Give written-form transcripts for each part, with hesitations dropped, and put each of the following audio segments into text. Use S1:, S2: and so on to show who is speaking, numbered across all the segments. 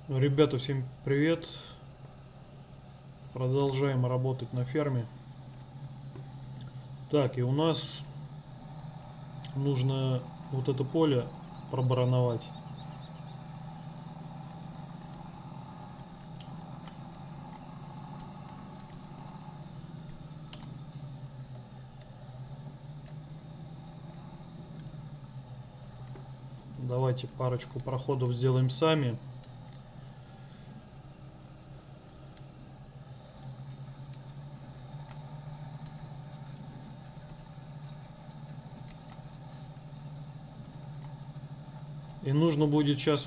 S1: Ребята, всем привет! Продолжаем работать на ферме. Так, и у нас нужно вот это поле пробароновать. Давайте парочку проходов сделаем сами. И нужно будет сейчас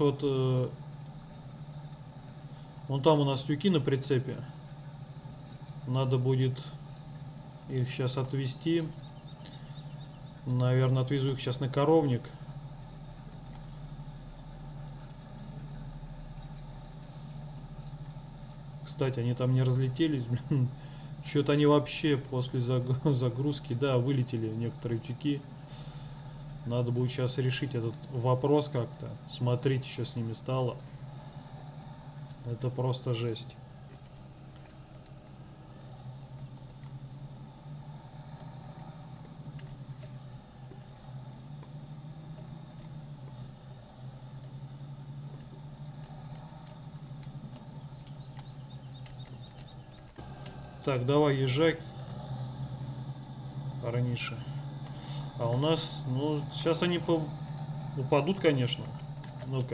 S1: вон там у нас тюки на прицепе. Надо будет их сейчас отвезти. Наверное, отвезу их сейчас на коровник. Кстати, они там не разлетелись, блин. Что-то они вообще после загрузки, да, вылетели некоторые тюки. Надо будет сейчас решить этот вопрос как-то. Смотрите, что с ними стало. Это просто жесть. Так, давай езжай, Парниша. А у нас, ну, сейчас они упадут, конечно. Ну-ка.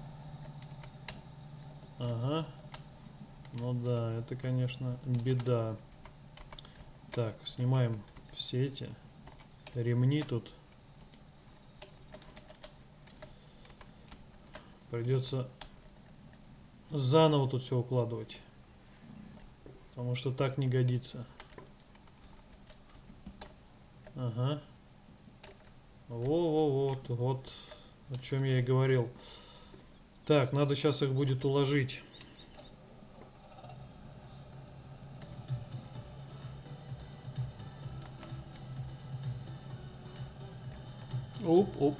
S1: Ага. Ну да, это, конечно, беда. Так, снимаем все эти ремни тут. Придется заново тут все укладывать. Потому что так не годится. Ага. Вот о чем я и говорил. Так, надо сейчас их будет уложить. Оп.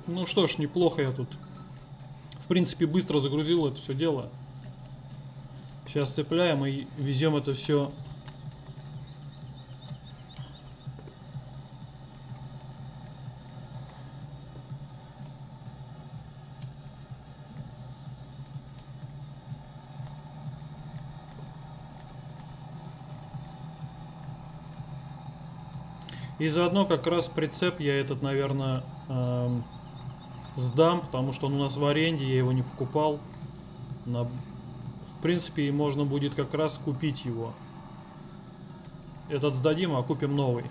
S1: Ну что ж, неплохо я тут. В принципе, быстро загрузил это все дело. Сейчас цепляем и везем это все. И заодно как раз прицеп я этот, наверное, сдам, потому что он у нас в аренде, я его не покупал. В принципе, можно будет как раз купить его. Этот сдадим, а купим новый.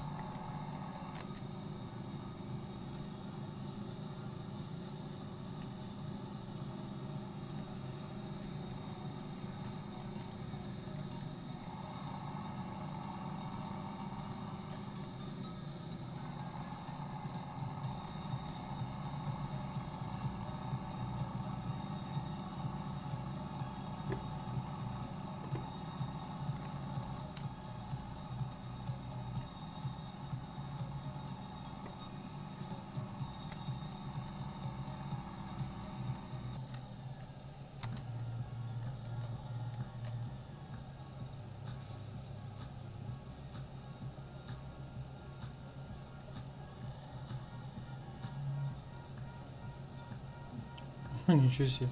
S1: Ничего себе.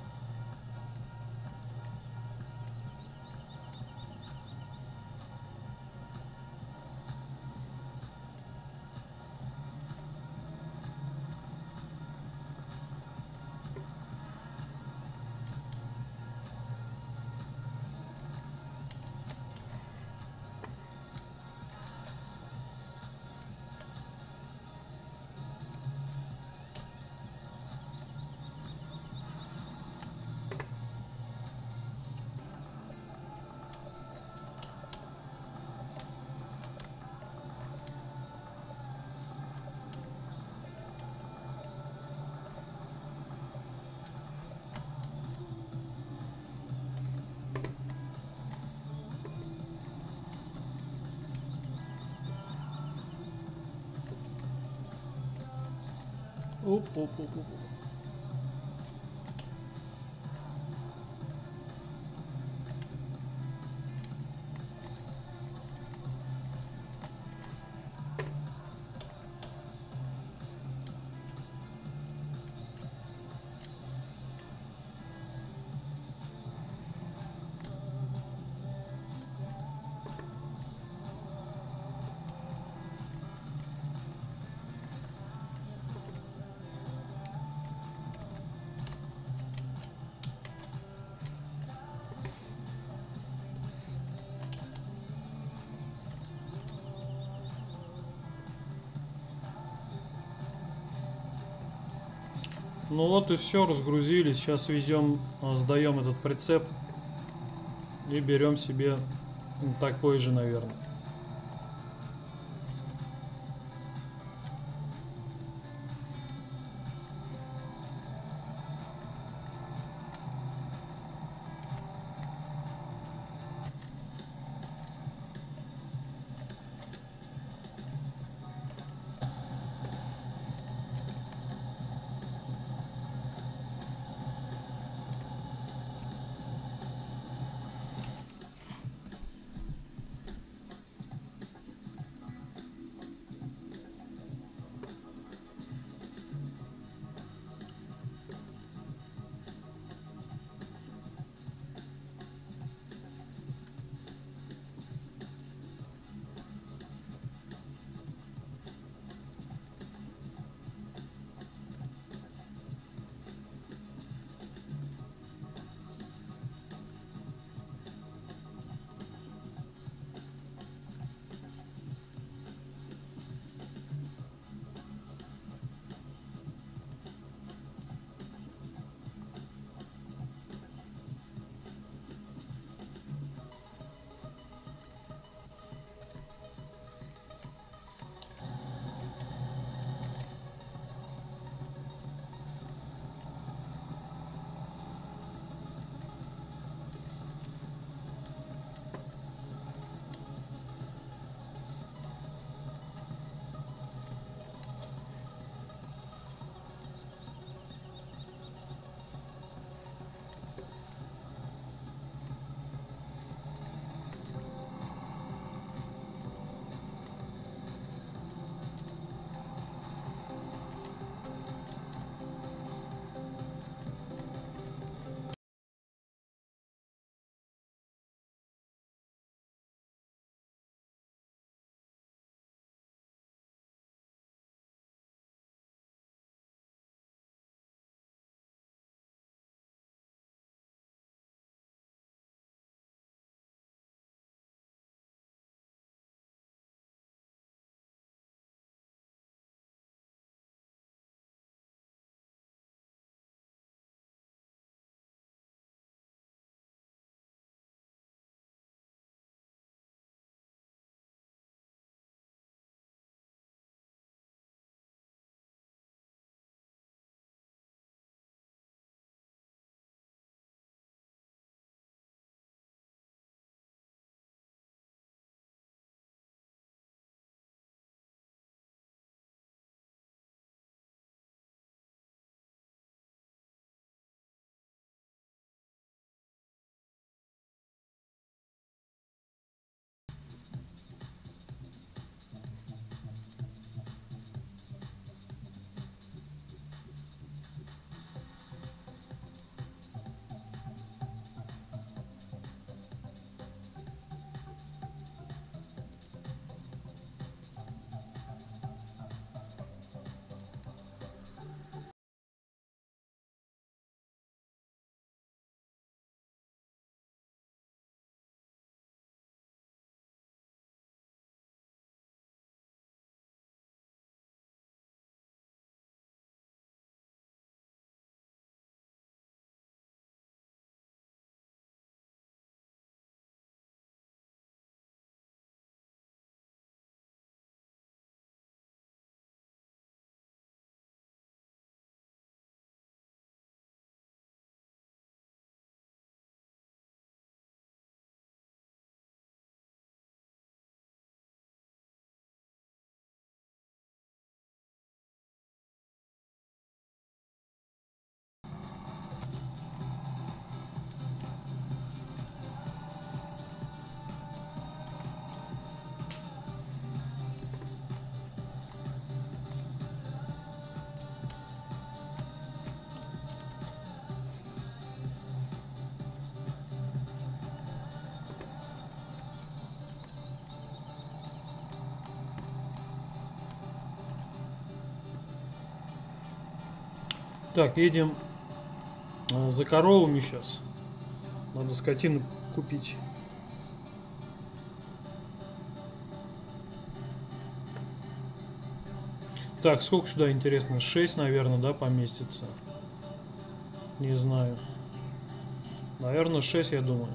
S1: Оп, оп, оп, оп. Ну вот и все, разгрузили. Сейчас везем, сдаем этот прицеп и берем себе такой же, наверное. Так, едем за коровами сейчас. Надо скотину купить. Так, сколько сюда, интересно? 6, наверное, да, поместится? Не знаю. Наверное, 6, я думаю.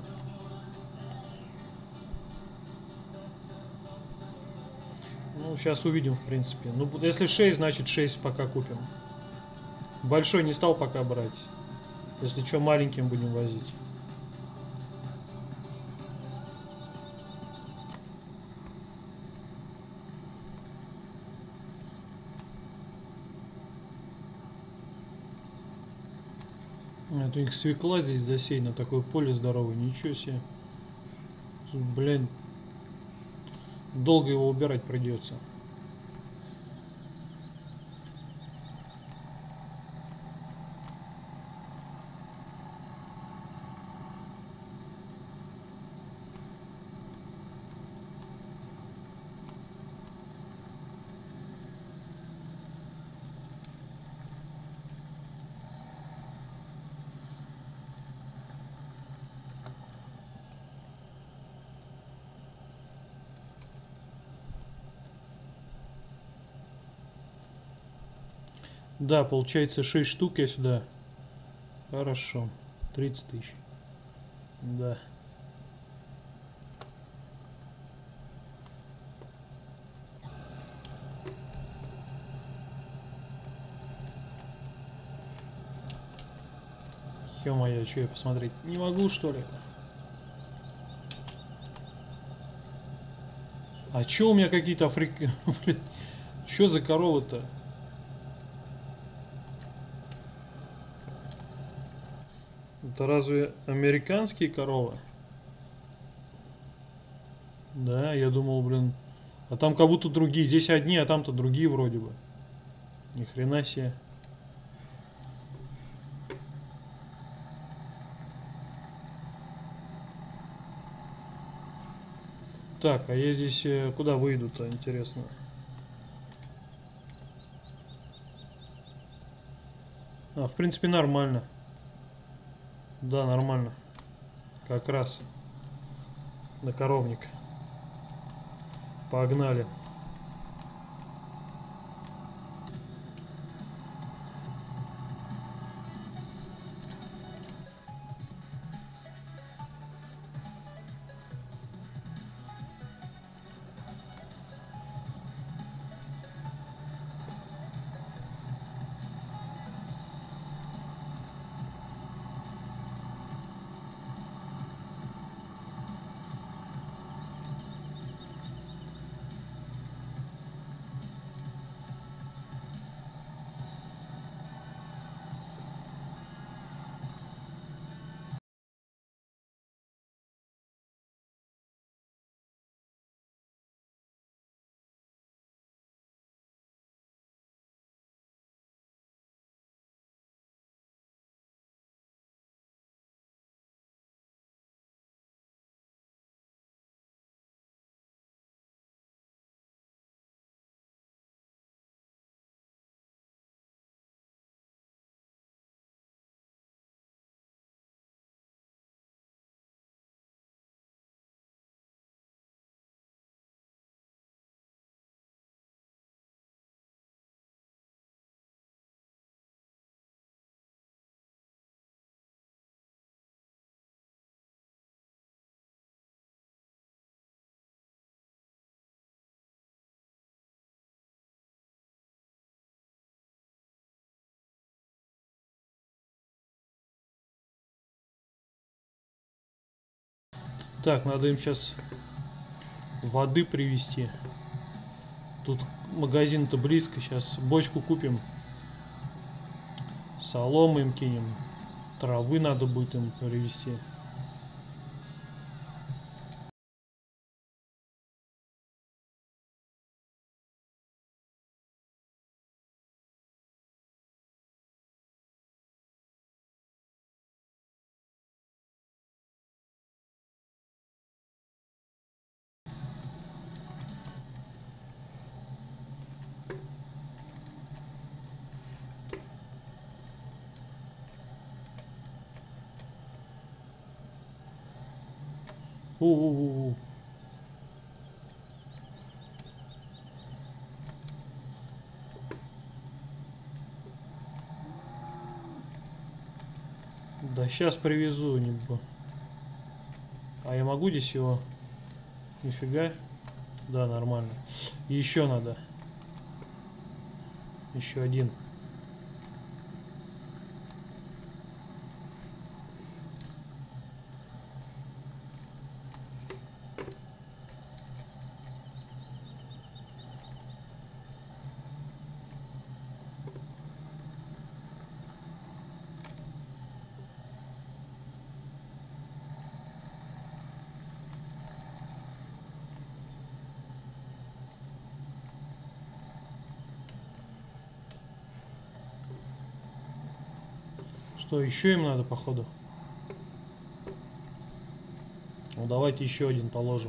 S1: Ну, сейчас увидим, в принципе. Ну, если 6, значит 6 пока купим. Большой не стал пока брать. Если что, маленьким будем возить. Это у них свекла здесь засеяна, такое поле здоровое, ничего себе. Блин, долго его убирать придется. Да, получается 6 штук я сюда. Хорошо. 30 тысяч. Да. Ё-моё, что я посмотреть не могу, что ли? А чё у меня какие-то Чё за коровы-то? Это разве американские коровы? Да, я думал, блин. А там как будто другие. Здесь одни, а там-то другие вроде бы. Ни хрена себе. Так, а я здесь куда выйду-то, интересно? А, в принципе, нормально. Да, нормально. Как раз на коровник. Погнали. Так, надо им сейчас воды привезти. Тут магазин-то близко. Сейчас бочку купим. Соломы им кинем. Травы надо будет им привезти. У-у-у-у. Да сейчас привезу, не бо. А я могу здесь его? Нифига. Да, нормально. И еще надо. Еще один. Что, еще им надо, походу? Ну, давайте еще один положим.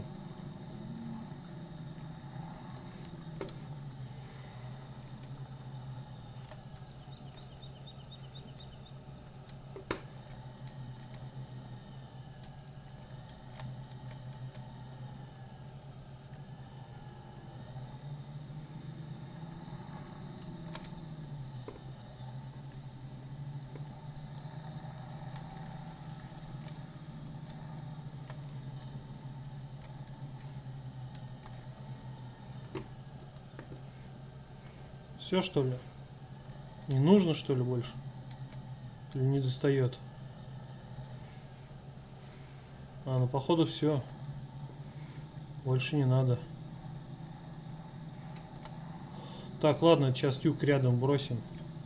S1: Все, что ли? Не нужно, что ли, больше? Или не достает? А, ну походу все. Больше не надо. Так, ладно, сейчас тюк рядом бросим.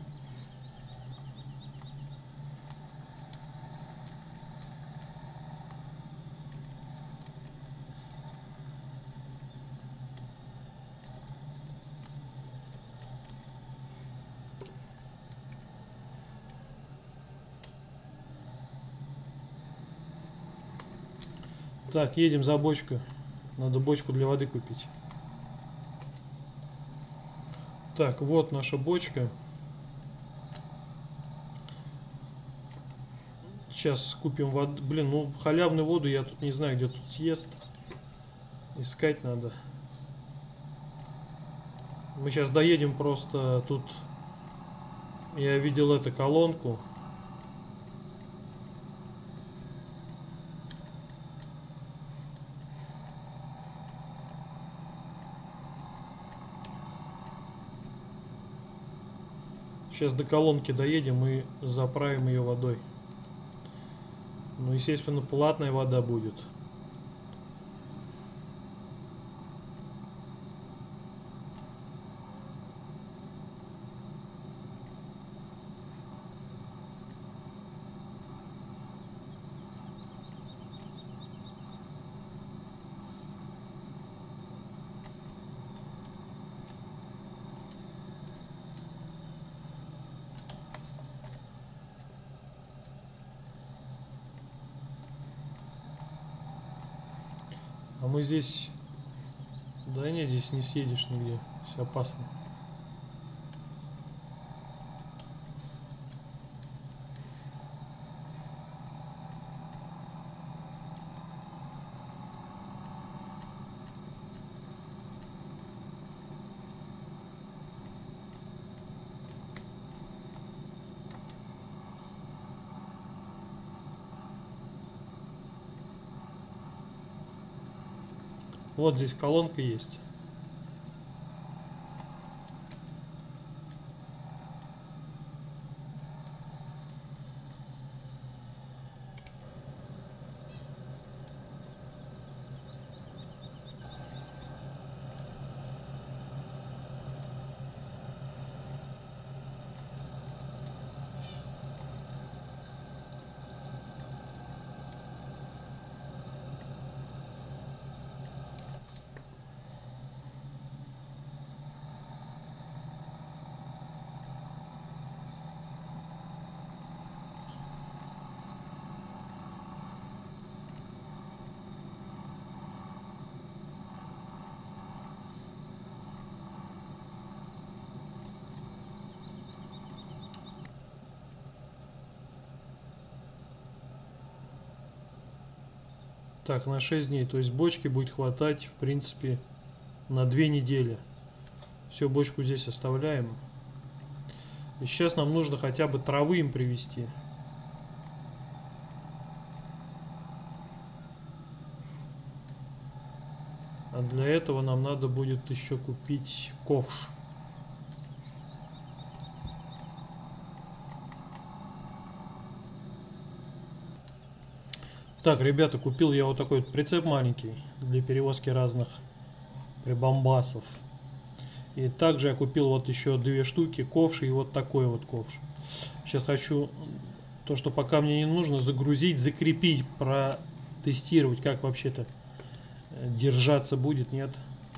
S1: Так, едем за бочкой. Надо бочку для воды купить. Так, вот наша бочка. Сейчас купим воду. Блин, ну халявную воду я тут не знаю, где тут съест. Искать надо. Мы сейчас доедем просто тут. Я видел эту колонку. Сейчас до колонки доедем и заправим ее водой. Ну, естественно, платная вода будет. А мы здесь... Да нет, здесь не съедешь нигде. Все опасно. Вот здесь колонка есть. Так, на 6 дней. То есть бочки будет хватать, в принципе, на 2 недели. Все, бочку здесь оставляем. И сейчас нам нужно хотя бы травы им привезти. А для этого нам надо будет еще купить ковш. Так, ребята, купил я вот такой вот прицеп маленький для перевозки разных прибамбасов. И также я купил вот еще 2 штуки ковш и вот такой вот ковш. Сейчас хочу то, что пока мне не нужно, загрузить, закрепить, протестировать, как вообще-то держаться будет, нет.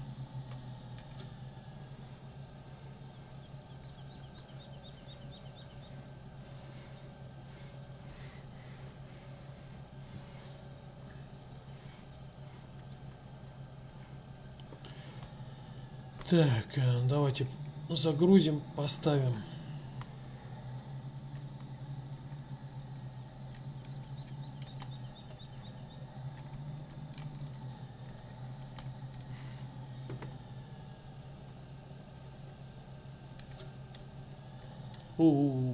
S1: Так, давайте загрузим, поставим. У-у-у.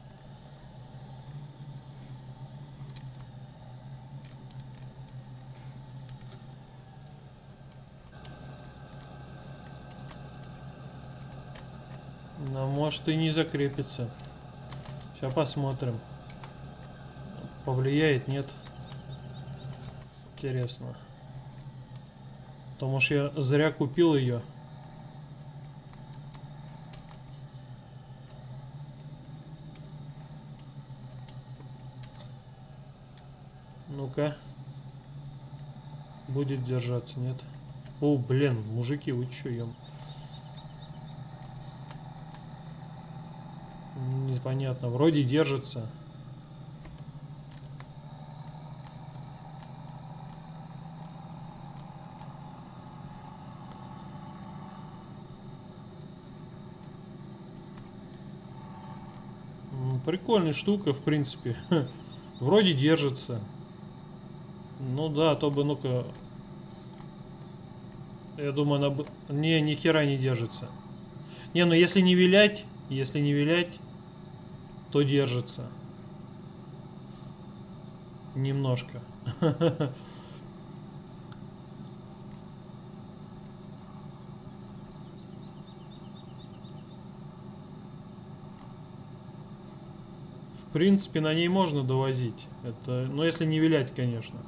S1: Но может и не закрепится. Сейчас посмотрим. Повлияет, нет? Интересно. Потому что я зря купил ее. Ну-ка. Будет держаться, нет? О, блин, мужики, вы чё, ем? Непонятно. Вроде держится. Прикольная штука, в принципе. Вроде держится. Ну да, то бы, ну-ка. Я думаю, она бы... Не, ни хера не держится. Не, ну если не вилять, то держится. Немножко. В принципе, на ней можно довозить. Это, но если не вилять, конечно.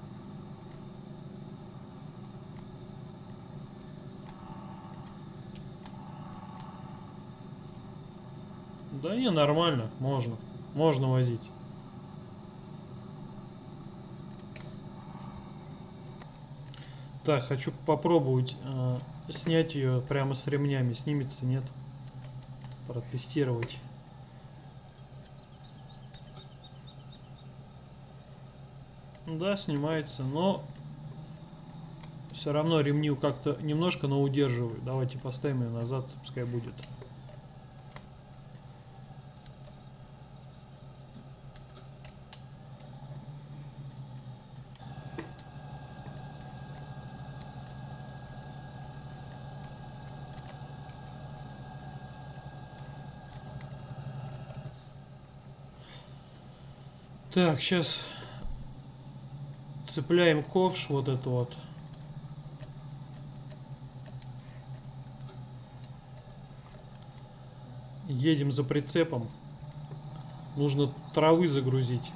S1: Да не, нормально, можно. Можно возить. Так, хочу попробовать снять ее прямо с ремнями. Снимется, нет? Протестировать. Да, снимается, но все равно ремни как-то немножко, но удерживают. Давайте поставим ее назад, пускай будет. Так, сейчас цепляем ковш, вот это вот. Едем за прицепом. Нужно травы загрузить.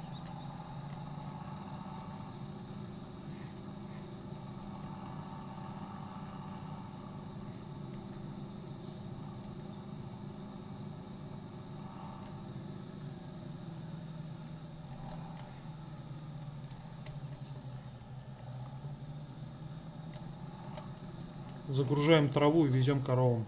S1: Загружаем траву и везем коровам.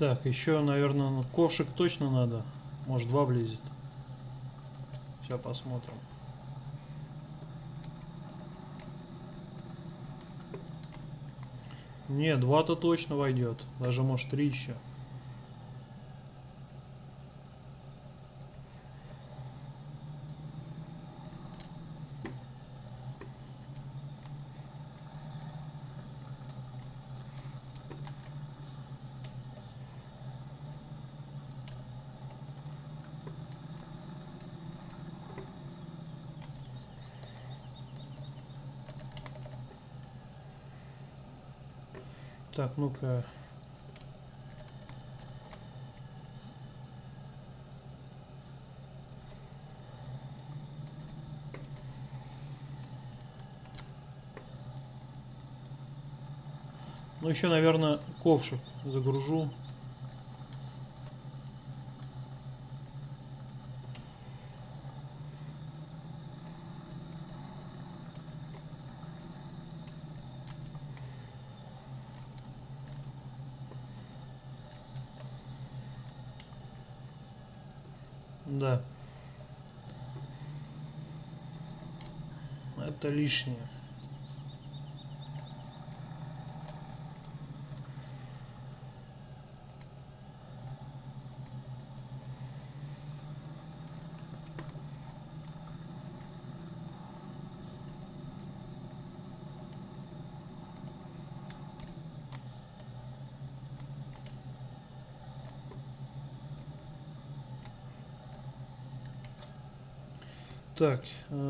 S1: Так, еще, наверное, ковшик точно надо. Может, 2 влезет. Сейчас посмотрим. Не, 2-то точно войдет. Даже, может, 3 еще. Так, ну-ка. Ну, еще, наверное, ковшик загружу. Да. Это лишнее. Так,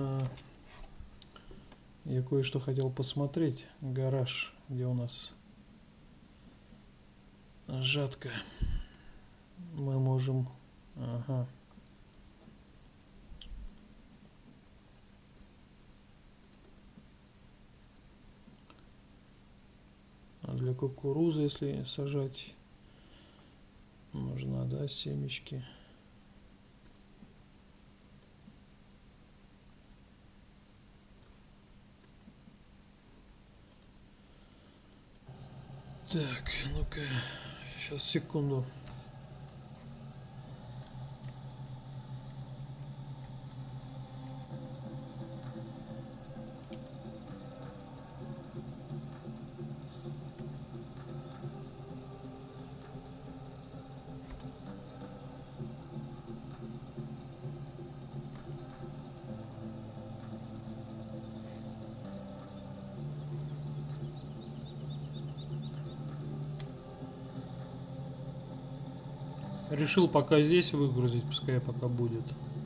S1: я кое-что хотел посмотреть. Гараж, где у нас жатка. Мы можем... Ага. А для кукурузы, если сажать, нужна, да, семечки. Так, ну-ка, сейчас, секунду. Решил пока здесь выгрузить, пускай пока будет.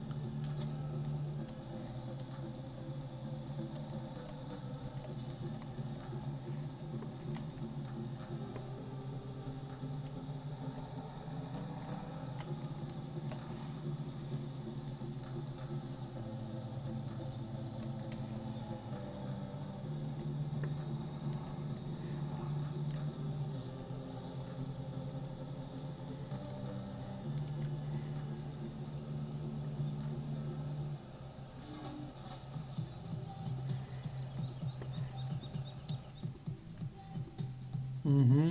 S1: Угу.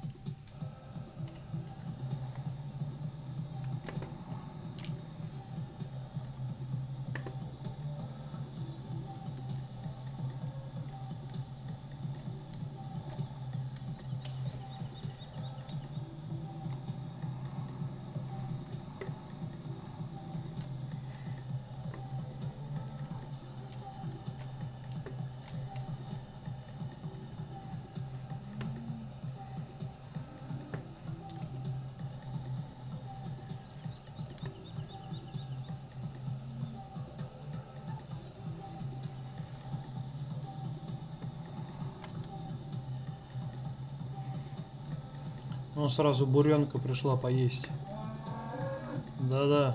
S1: Ну, сразу буренка пришла поесть. Да-да.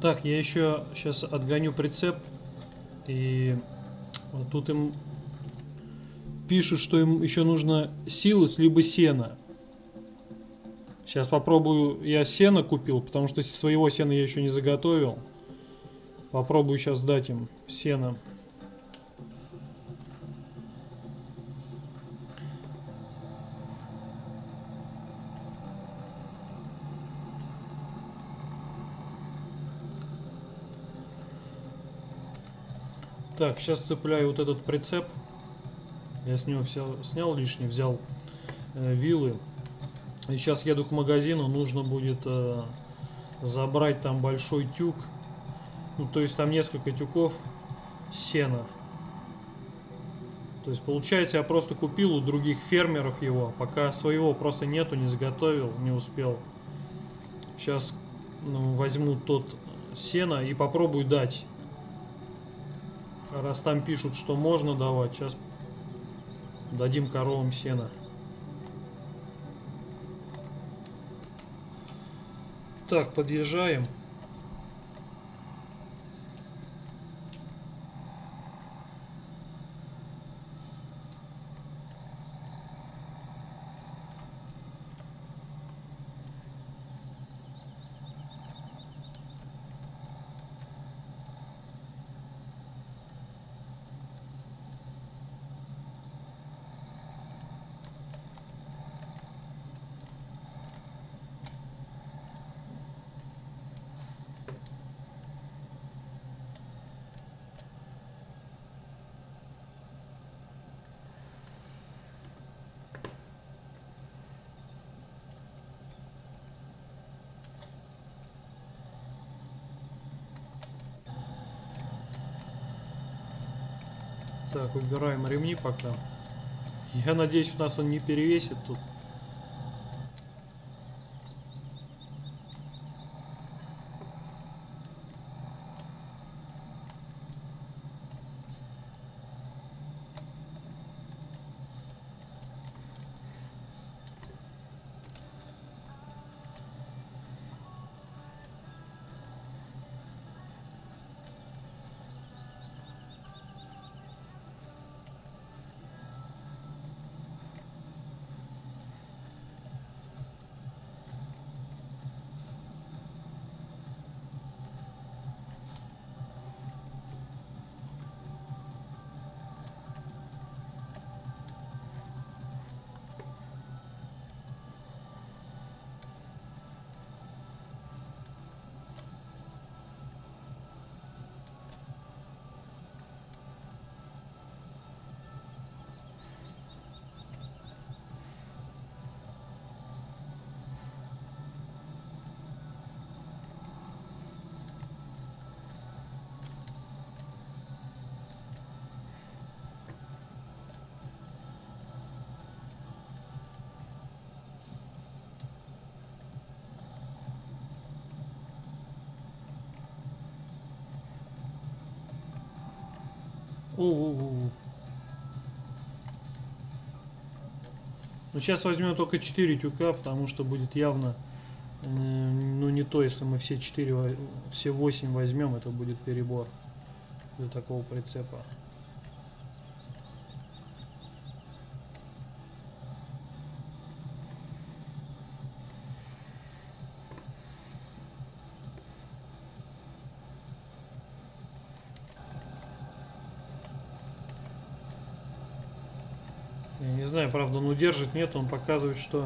S1: Так, я еще сейчас отгоню прицеп. И вот тут им пишут, что им еще нужно силос либо сена. Сейчас попробую. Я сено купил, потому что своего сена я еще не заготовил. Попробую сейчас дать им сено. Так, сейчас цепляю вот этот прицеп. Я с него снял лишний, взял вилы. И сейчас еду к магазину, нужно будет забрать там большой тюк. Ну, то есть там несколько тюков сена. То есть получается, я просто купил у других фермеров его, пока своего просто нету, не заготовил, не успел. Сейчас возьму тот сено и попробую дать. Раз там пишут, что можно давать, сейчас дадим коровам сено. Так, подъезжаем. Так, убираем ремни пока. Я надеюсь, у нас он не перевесит тут. У-у-у. Ну, сейчас возьмем только 4 тюка, потому что будет явно, ну, не то, если мы все 4, все 8 возьмем, это будет перебор для такого прицепа. Я не знаю, правда, он удержит, нет, он показывает, что...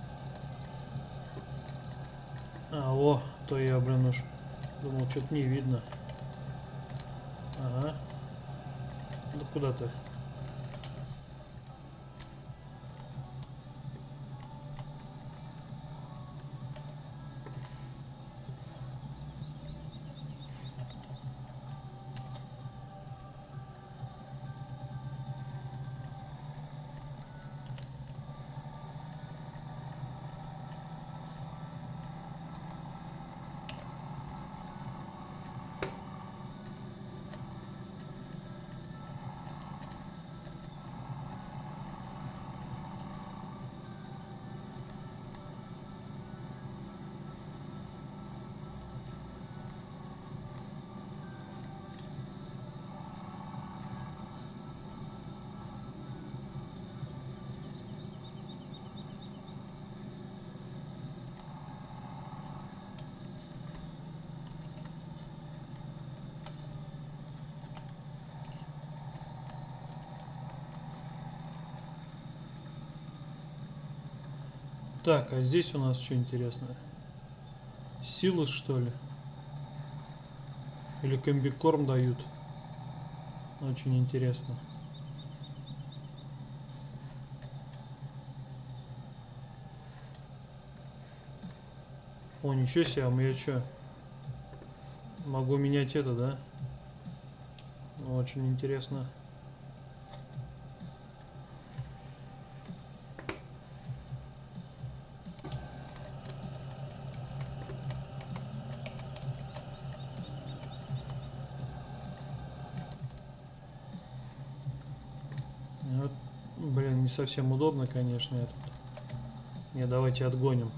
S1: О, то я, блин, уж думал, что-то не видно. Ага. Да куда ты? Так, а здесь у нас что интересное? Силы, что ли? Или комбикорм дают? Очень интересно. О, ничего себе, а я что? Могу менять это, да? Очень интересно. Вот, блин, не совсем удобно, конечно, это. Не, давайте отгоним.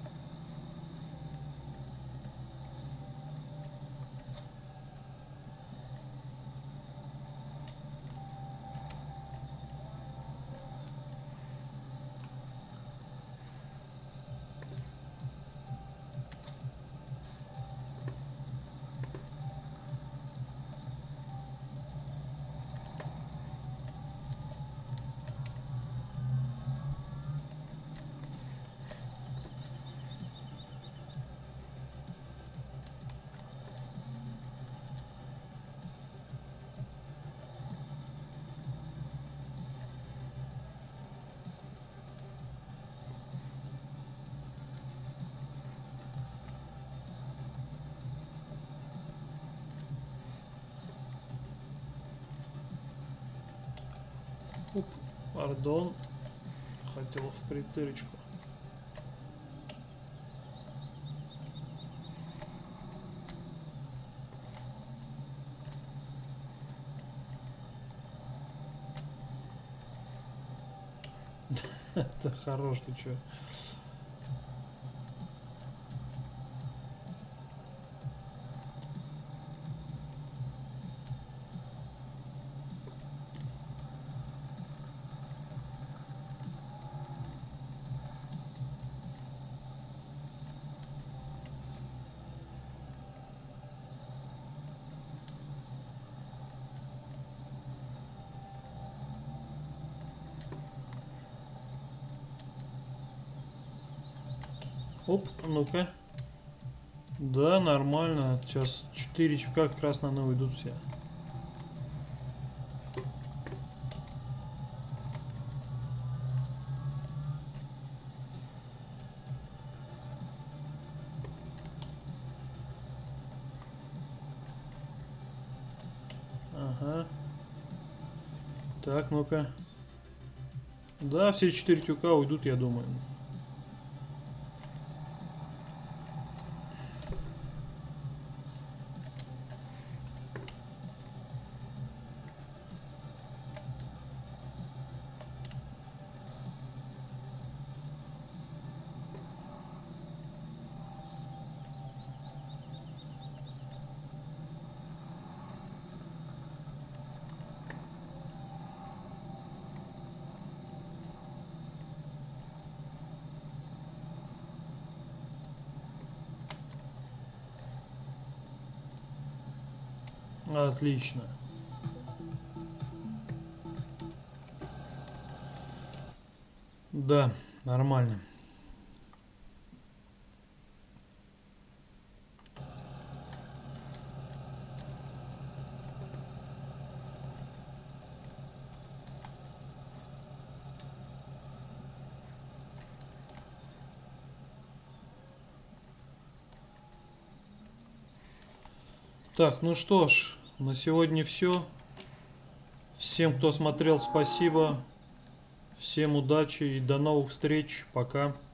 S1: Оп, пардон. Хотел в притырочку. Это хорош, ты чё? Оп, ну-ка. Да, нормально. Сейчас 4 чука как раз на новый идут все. Ага. Так, ну-ка. Да, все 4 тюка уйдут, я думаю. Отлично. Да, нормально. Так, ну что ж, на сегодня все. Всем, кто смотрел, спасибо. Всем удачи и до новых встреч. Пока.